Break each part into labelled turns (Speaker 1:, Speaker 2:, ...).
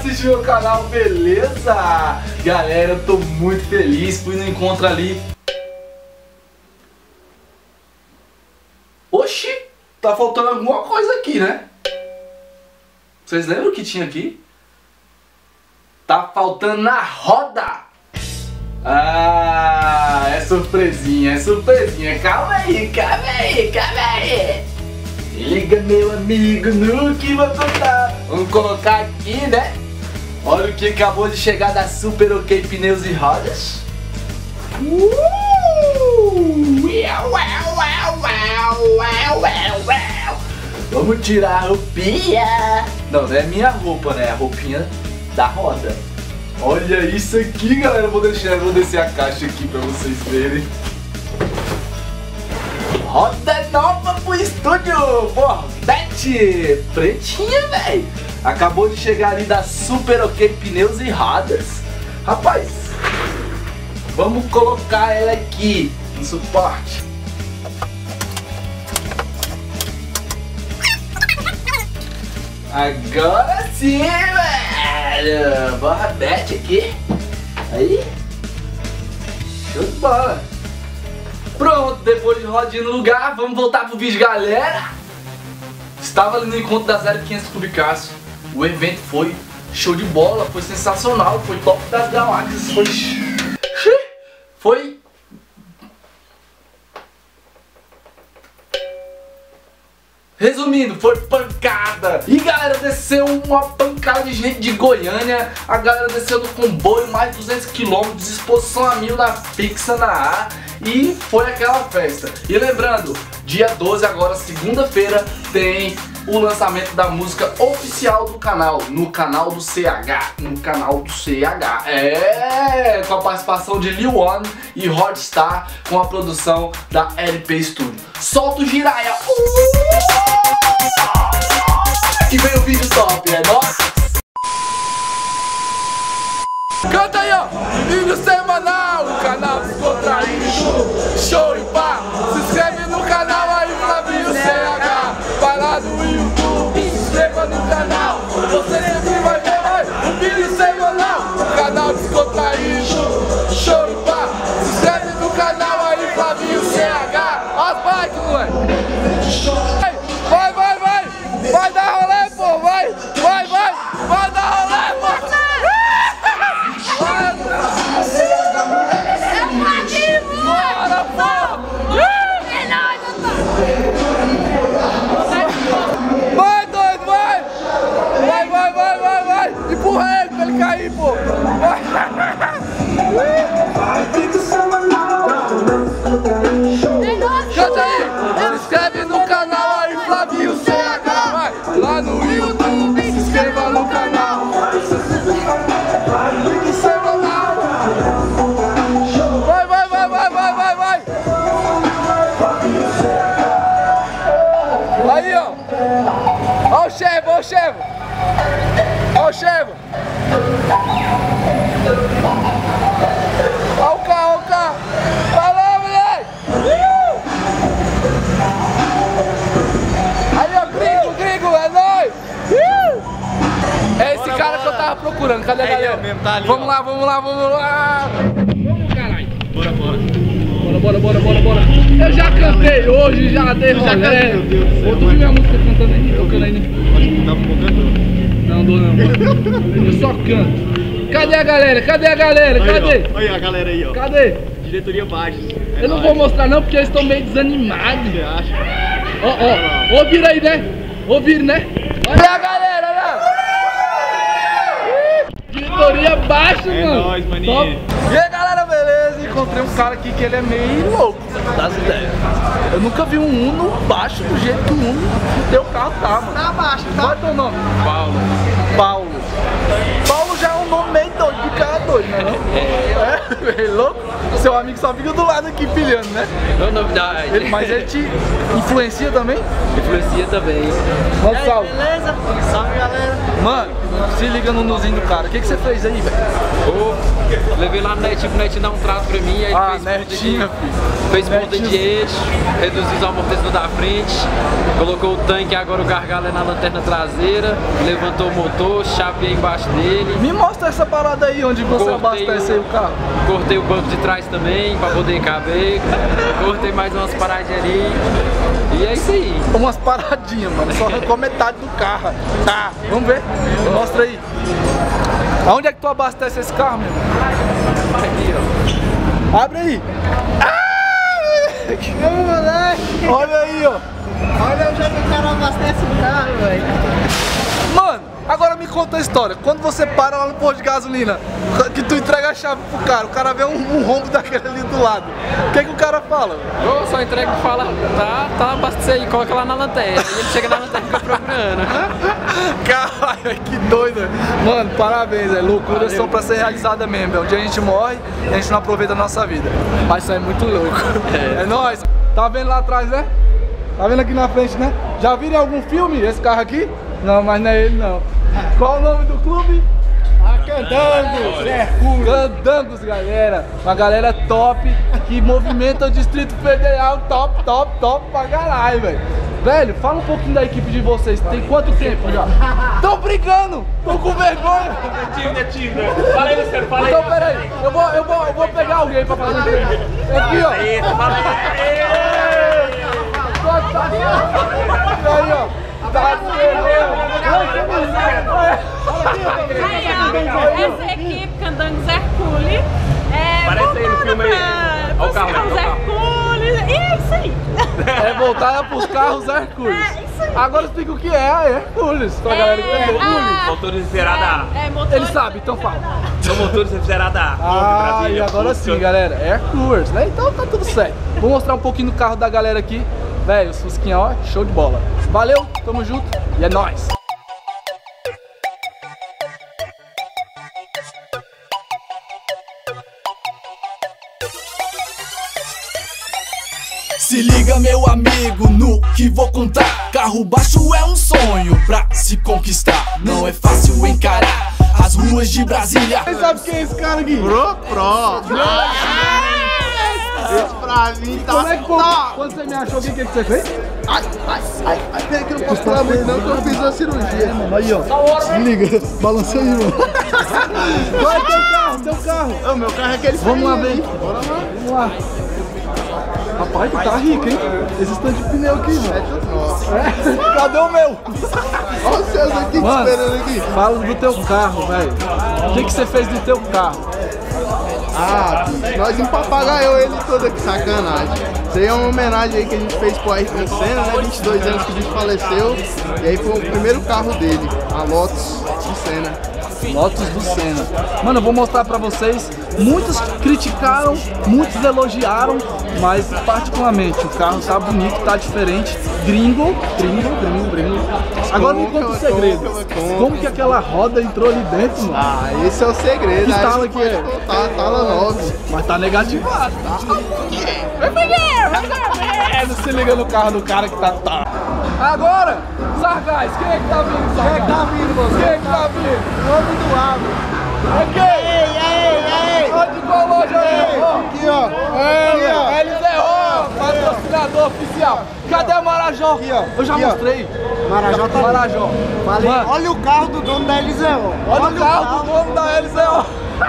Speaker 1: assistir meu canal, beleza? Galera, eu tô muito feliz, fui no encontro ali. Oxi, tá faltando alguma coisa aqui, né? Vocês lembram o que tinha aqui? Tá faltando na roda. Ah, é surpresinha, Calma aí. Liga, meu amigo, no que vou contar. Vamos colocar aqui, né? Olha o que acabou de chegar da Super OK Pneus e Rodas. Vamos tirar a roupinha. Não é minha roupa, né? É a roupinha da roda. Olha isso aqui, galera. Eu vou descer a caixa aqui pra vocês verem. Roda nova pro estúdio, Bordete, pretinha, velho. Acabou de chegar ali da Super OK Pneus e Rodas. Rapaz, vamos colocar ela aqui no suporte. Agora sim, velho. Bordete aqui. Aí. Show de bola. Pronto, depois de rodinha no lugar, vamos voltar pro vídeo, galera. Estava ali no encontro da 0500 Clubecast. O evento foi show de bola, foi sensacional, foi top das galáxias, foi... Resumindo, foi pancada. E galera, desceu uma pancada de gente de Goiânia. A galera desceu no comboio, mais de 200 km, exposição a 1000 na fixa, na A. E foi aquela festa. E lembrando, dia 12 agora, segunda-feira, tem o lançamento da música oficial do canal, no canal do CH. É, com a participação de Lil One e Hotstar, com a produção da LP Studio. Solta o Jiraya! E vem o vídeo top, é nóis! Canta aí, ó! Vídeo semanal, o canal descontraído, show e pá! Se inscreve no canal aí, Flavinho CH! Vai lá no YouTube, se inscreva no canal! Você sempre vai ver mais o vídeo semanal, o canal descontraído, show e pá! Se inscreve no canal aí, Flavinho CH! As bikes, moleque! Vai dar rolê, pô! Vai dar rolê, pô! Bora, pô! Vai, doido, vai! Empurra ele pra ele cair, pô! Canta aí! Se inscreve no canal aí, Flavinho CH! Vai lá no YouTube, se inscreva no canal! Aí, ó! Ó o Chevo! Ó o Chevo! Ó o carro! Falou, moleque! Aí, ó, gringo, é nóis! É esse cara que eu tava procurando, cadê a galera?
Speaker 2: Mesmo, tá ali,
Speaker 1: vamos lá! Vamos, caralho! Bora! Eu já cantei hoje, já dei rolê. Ô, tu viu minha música cantando aí, tocando aí, né?
Speaker 2: Acho que tava um pouco.
Speaker 1: Não dou não. Eu só canto. Cadê a galera? Cadê?
Speaker 2: Olha a galera aí, ó.
Speaker 1: Cadê?
Speaker 2: Diretoria Baixos.
Speaker 1: Eu não vou mostrar não, porque eles estão meio desanimados.
Speaker 2: Você acha?
Speaker 1: Ó, ouviram aí, né? Olha a galera, né? Diretoria Baixos, mano.
Speaker 2: É nóis, maninho.
Speaker 1: Top. E aí, galera, beleza? Encontrei um cara aqui que ele é meio louco das ideias. Eu nunca vi um Uno baixo do jeito que o Uno do teu carro tá, mano.
Speaker 3: Tá baixo, tá?
Speaker 1: Qual é teu nome? Paulo já é um nome meio doido, de cara doido, né? Não? É, meio louco. Seu amigo só fica do lado aqui pilhando, né?
Speaker 4: Não, novidade.
Speaker 1: Mas ele te influencia também?
Speaker 4: Influencia também.
Speaker 1: Manda salve.
Speaker 3: Beleza? Salve, galera.
Speaker 1: Mano, se liga no nuzinho do cara. O que você fez aí, velho?
Speaker 3: Levei lá no Netinho, pro Netinho dar um trato pra mim. Aí fez ponta de eixo, reduziu os amortecedores da frente, colocou o tanque, agora o gargalo é na lanterna traseira, levantou o motor, chapeei embaixo dele.
Speaker 1: Me mostra essa parada aí, onde você abastece aí o carro.
Speaker 3: Cortei o banco de trás também, pra poder caber. Cortei mais umas paradinhas ali. E é isso aí.
Speaker 1: Umas paradinhas, mano. Só arrancou metade do carro. Tá, vamos ver. Mostra aí. Aonde é que tu abastece esse carro, meu irmão?
Speaker 3: Aqui, ó.
Speaker 1: Abre aí. Olha aí, ó.
Speaker 4: Olha onde é que o cara abastece o carro, velho.
Speaker 1: Mano, agora me conta a história. Quando você para lá no posto de gasolina, que tu entrega a chave pro cara, o cara vê um rombo daquele ali do lado. O que o cara fala?
Speaker 3: Eu só entrego e fala, tá, abastece aí, coloca lá na lanterna. E ele chega na lanterna e fica procurando.
Speaker 1: Caralho, que doido. Mano, parabéns, velho. Loucuras são pra ser realizadas mesmo. É um dia a gente morre e a gente não aproveita a nossa vida. Mas isso é muito louco. É nóis. Tá vendo lá atrás, né? Tá vendo aqui na frente, né? Já viram em algum filme esse carro aqui? Não, mas não é ele não. Qual o nome do clube? Candangos, Candangos, galera. Uma galera top que movimenta o Distrito Federal. Top pra caralho, velho. Velho, fala um pouquinho da equipe de vocês. Tem quanto tempo já? Tão brigando! Tô com vergonha!
Speaker 2: É tímido. Fala aí, Luciano, fala aí.
Speaker 1: Então, peraí. Eu vou pegar alguém pra fazer entrevista. Aqui, ó. Aí, ó.
Speaker 5: Essa equipe, Candangos Hercules,
Speaker 2: Parece aí no filme aí. Olha o carro,
Speaker 5: Hercules, isso aí.
Speaker 1: É voltada pros carros Hercules.
Speaker 5: Isso aí.
Speaker 1: Agora explica o que é a Hercules, pra galera entender.
Speaker 2: Motores refrigerados a ar.
Speaker 1: Ele sabe, então fala.
Speaker 2: São motores refrigerados a ar.
Speaker 1: Ah, e agora sim, galera, Hercules, né? Então tá tudo certo. Vou mostrar um pouquinho do carro da galera aqui. Velho, os Fusquinha, ó, show de bola. Valeu, tamo junto e é nóis. Se liga, meu amigo, no que vou contar. Carro baixo é um sonho pra se conquistar. Não é fácil encarar as ruas de Brasília. Você sabe quem é esse cara aqui?
Speaker 4: Pro. Esse pra mim tá.
Speaker 1: Como é que foi? Quando você me achou, o que você fez?
Speaker 4: Peraí que eu não posso falar muito não, que eu fiz uma cirurgia.
Speaker 1: Aí, ó. Se liga, balança aí, mano. Qual é teu carro?
Speaker 4: O meu carro é aquele.
Speaker 1: Vamos lá, vem. Bora lá. Vamos lá. Rapaz, tu tá rico, hein? Esses tantos de pneu aqui, velho. Cadê o meu?
Speaker 4: Olha os seus aqui esperando aqui.
Speaker 1: Fala do teu carro, velho. O que você fez do teu carro?
Speaker 4: Ah, nós empapagaiou ele todo aqui, sacanagem. Isso aí é uma homenagem aí que a gente fez pro Ayrton Senna, né? 22 anos que a gente faleceu. E aí foi o primeiro carro dele, a Lotus do Senna.
Speaker 1: Lotus do Senna. Mano, eu vou mostrar pra vocês. Muitos criticaram, muitos elogiaram, mas particularmente o carro tá bonito, tá diferente. Gringo. Agora me conta o segredo. Como que aquela roda entrou ali dentro, mano?
Speaker 4: Ah, esse é o segredo.
Speaker 1: Que
Speaker 4: aí
Speaker 1: tala
Speaker 4: você
Speaker 1: que
Speaker 4: pode
Speaker 1: é?
Speaker 4: contar, tala 9.
Speaker 1: Mas tá negativado. Não se liga no carro do cara que tá. Agora, Sargás, quem é que tá vindo? Quem é que tá vindo, mano? Quem é que tá vindo?
Speaker 4: Nome do Agro.
Speaker 1: É quem?
Speaker 4: Ei!
Speaker 1: Onde qual loja aí?
Speaker 4: Aqui, ó.
Speaker 1: LZO, patrocinador oficial. Cadê o Marajó?
Speaker 4: Aqui, ó.
Speaker 1: Eu já
Speaker 4: Aqui, ó.
Speaker 1: mostrei.
Speaker 4: Marajó tá ali.
Speaker 1: Marajó.
Speaker 4: Falei,
Speaker 1: Mano,
Speaker 4: olha o carro do dono da LZO.
Speaker 1: olha o carro do dono da LZO.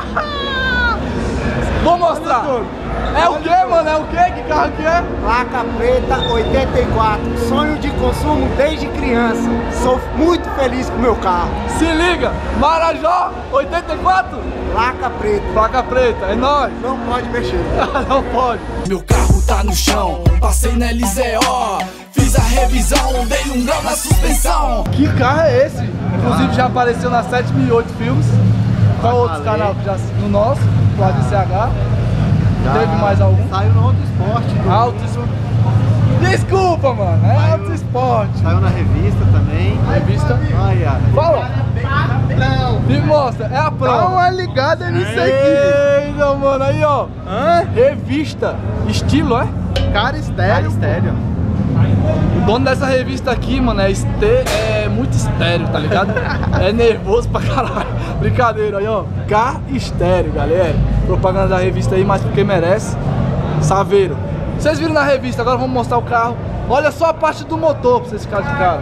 Speaker 1: Vou mostrar. É o que, mano? É o que? Que carro que é?
Speaker 4: Placa preta 84. Sonho de consumo desde criança. Sou muito feliz com o meu carro.
Speaker 1: Se liga, Marajó 84.
Speaker 4: Placa preta.
Speaker 1: Placa preta, é nóis.
Speaker 4: Não pode mexer.
Speaker 1: Não pode. Meu carro tá no chão, passei na LZO, fiz a revisão, dei um grau na suspensão. Que carro é esse? Inclusive já apareceu na 7008 Filmes. Qual outros canal que já no nosso? O ADCH. Teve mais algum?
Speaker 4: Saiu no Auto Esporte.
Speaker 1: Auto Esporte. Desculpa, mano. É Auto Esporte.
Speaker 4: Saiu na revista também.
Speaker 1: Revista.
Speaker 4: Ai, ai.
Speaker 1: Fala. Me mostra. É a prova.
Speaker 4: Dá uma ligada nisso aqui.
Speaker 1: Eita, mano. Aí, ó. Revista. Estilo, é?
Speaker 4: Cara estéreo.
Speaker 1: O dono dessa revista aqui, mano, é muito estéreo, tá ligado? É nervoso pra caralho. Brincadeira aí, ó. Car Estéreo, galera. Propaganda da revista aí, mas porque merece. Saveiro. Vocês viram na revista, agora vamos mostrar o carro. Olha só a parte do motor pra vocês ficarem de cara.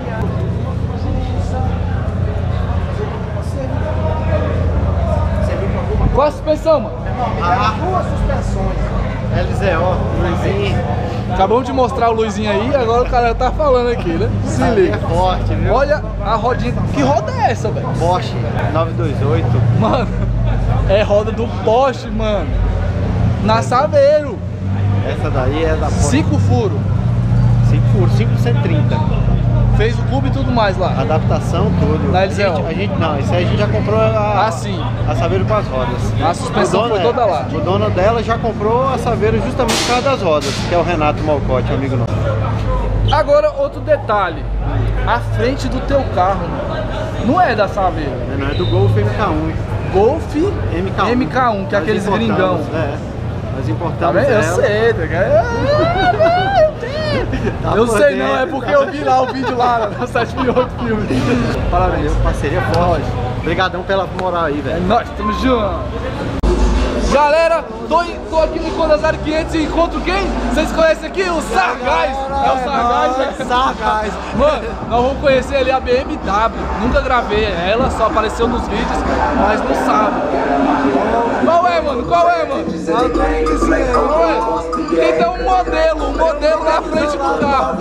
Speaker 1: Qual a suspensão, mano?
Speaker 4: Duas suspensões. LZO, Luizinho.
Speaker 1: Acabamos de mostrar o Luizinho aí, agora o cara tá falando aqui, né? Se liga.
Speaker 4: É forte, viu?
Speaker 1: Olha a rodinha. Que roda é essa, velho?
Speaker 4: Porsche 928.
Speaker 1: Mano, é roda do Porsche, mano. Na Saveiro.
Speaker 4: Essa daí é da Porsche.
Speaker 1: 5 furos.
Speaker 4: 5 furos, 530.
Speaker 1: Fez o clube e tudo mais lá.
Speaker 4: Adaptação, tudo.
Speaker 1: Na LZO.
Speaker 4: Não, isso aí a gente já comprou
Speaker 1: Ah, sim.
Speaker 4: a Saveiro com as rodas.
Speaker 1: A suspensão foi toda lá.
Speaker 4: O dono dela já comprou a Saveiro justamente por causa das rodas, que é o Renato Malcote, amigo nosso.
Speaker 1: Agora, outro detalhe. A frente do teu carro, mano, não é da Saveiro.
Speaker 4: Não é do Golf MK1.
Speaker 1: Golf
Speaker 4: MK1,
Speaker 1: que é aqueles gringão.
Speaker 4: Nós
Speaker 1: Tá
Speaker 4: importamos
Speaker 1: vendo? Eu
Speaker 4: ela.
Speaker 1: sei, tá ligado? Eu sei não, é porque eu vi lá o vídeo lá na 7.8 filme.
Speaker 4: Parabéns, parceria forte. Obrigadão pela moral aí,
Speaker 1: É
Speaker 4: velho.
Speaker 1: nóis, tamo junto. Galera, tô aqui no Condazari 500 e encontro quem? Vocês conhecem aqui? O Sargás. É o Sargás, né?
Speaker 4: Sargás.
Speaker 1: Mano, nós vamos conhecer ali a BMW. Nunca gravei ela, só apareceu nos vídeos, mas não sabe. Qual é, mano? Qual é, mano? Qual é? Tem até um modelo na frente do carro.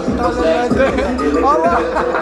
Speaker 1: Olha lá.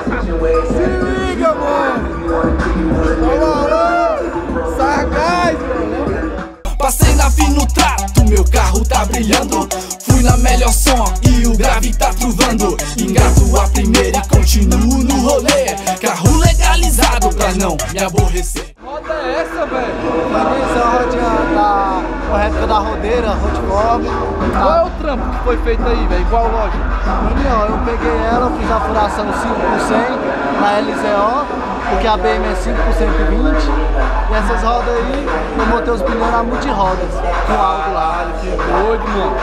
Speaker 1: Se liga, mano. Olha lá. Sargás, mano. Passei na Fino Trato, meu carro tá brilhando. Fui na melhor som e o grave tá truvando. Engato a primeira e continuo no rolê. Carro legalizado pra não me aborrecer. Roda é essa, velho?
Speaker 4: Essa é a rodinha da réplica da rodeira, Hotmob.
Speaker 1: Qual é o trampo que foi feito aí, velho? Qual loja?
Speaker 4: Eu peguei ela, fiz a furação 5 por 100 na LZO, porque a BM é 5 por 120. E essas rodas aí, eu montei os pneus na multirodas, com algo lá.
Speaker 1: Que doido, mano.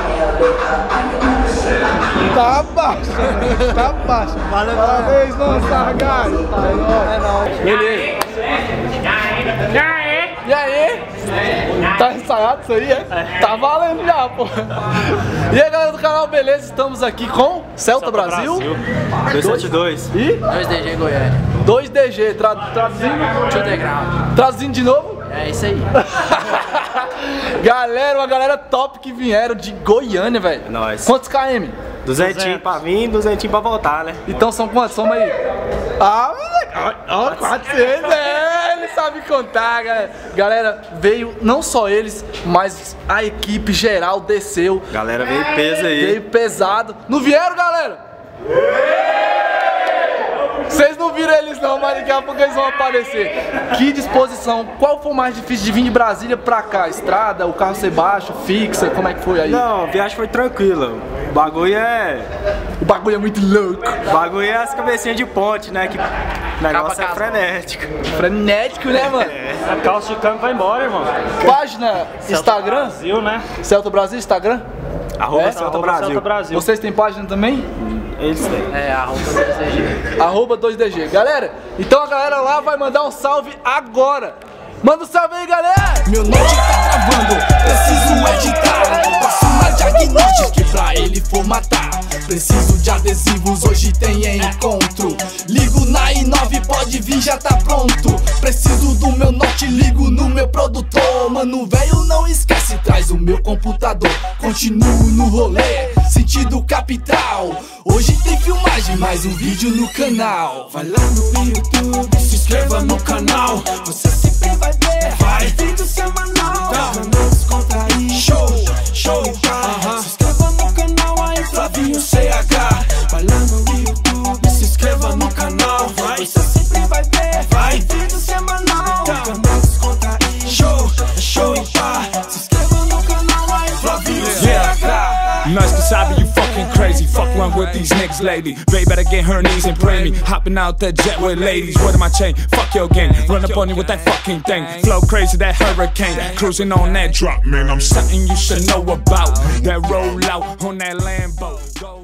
Speaker 1: Tá baixo, tá baixo.
Speaker 4: Valeu,
Speaker 1: parabéns, mano, Sargás.
Speaker 4: É nóis.
Speaker 1: Beleza. E aí? Tá ensaiado isso aí, é? Tá valendo já, pô. E aí, galera do canal, beleza? Estamos aqui com Celta Brasil
Speaker 2: 272
Speaker 1: e
Speaker 3: 2DG Goiânia.
Speaker 1: 2DG, traduzindo?
Speaker 3: Tio Degrau.
Speaker 1: Traduzindo de novo?
Speaker 3: É isso aí.
Speaker 1: Galera, uma galera top que vieram de Goiânia, velho.
Speaker 2: Nós.
Speaker 1: Quantos km?
Speaker 2: 200 pra vir, 200 pra voltar, né?
Speaker 1: Então são quantos? Soma aí. Ah, moleque. Ó, 400, ele sabe contar, galera. Galera, veio não só eles, mas a equipe geral desceu.
Speaker 2: Galera veio peso aí.
Speaker 1: Veio pesado. Não vieram, galera? Vocês não viram eles não, mas daqui a pouco eles vão aparecer. Que disposição. Qual foi o mais difícil de vir de Brasília pra cá? Estrada, o carro ser baixo, fixa, como é que foi aí?
Speaker 2: Não, a viagem foi tranquila. O bagulho é
Speaker 1: muito louco.
Speaker 2: O bagulho é as cabecinhas de ponte, né? Que o negócio é frenético.
Speaker 1: Frenético, né, mano?
Speaker 2: A calça de câmbio vai embora, irmão.
Speaker 1: Página Instagram?
Speaker 2: Brasil, né?
Speaker 1: Celta Brasil, Instagram?
Speaker 2: Arroba
Speaker 1: É?
Speaker 2: Celta Brasil.
Speaker 1: Vocês têm página também?
Speaker 2: Eles têm.
Speaker 3: É, @2DG.
Speaker 1: Arroba 2DG. Galera, então a galera lá vai mandar um salve agora. Manda um salve aí, galera! Meu note tá travando, preciso editar. Passo na diagnóstica que pra ele formatar. Preciso de adesivos, hoje tem encontro. Ligo na i9, pode vir, já tá pronto. Preciso do meu note, ligo no meu produtor. Mano, velho, não esquece, traz o meu computador. Continuo no rolê, sentido capital. Hoje tem filmagem, mais um vídeo no canal. Vai lá no YouTube, se inscreva no canal. Você sempre vai ver, vai. Vídeo semanal, canal descontraído. Show, show, se inscreva no canal aí, Flavinho CH. Vai lá no YouTube, se inscreva no canal. Você sempre vai ver, vai. Vídeo semanal, canal descontraído. Show, show, se inscreva no canal aí, Flavinho CH.
Speaker 6: Nós que sabe you fucking crazy. Fuck one with these niggas lately. Babe better get her knees and pray me. Hopping out that jet with ladies. Word of my chain, fuck your gang. Run up on you with that fucking thing. Flow crazy, that hurricane. Cruising on that drop, man. I'm something you should know about. That roll out on that Lambo. Go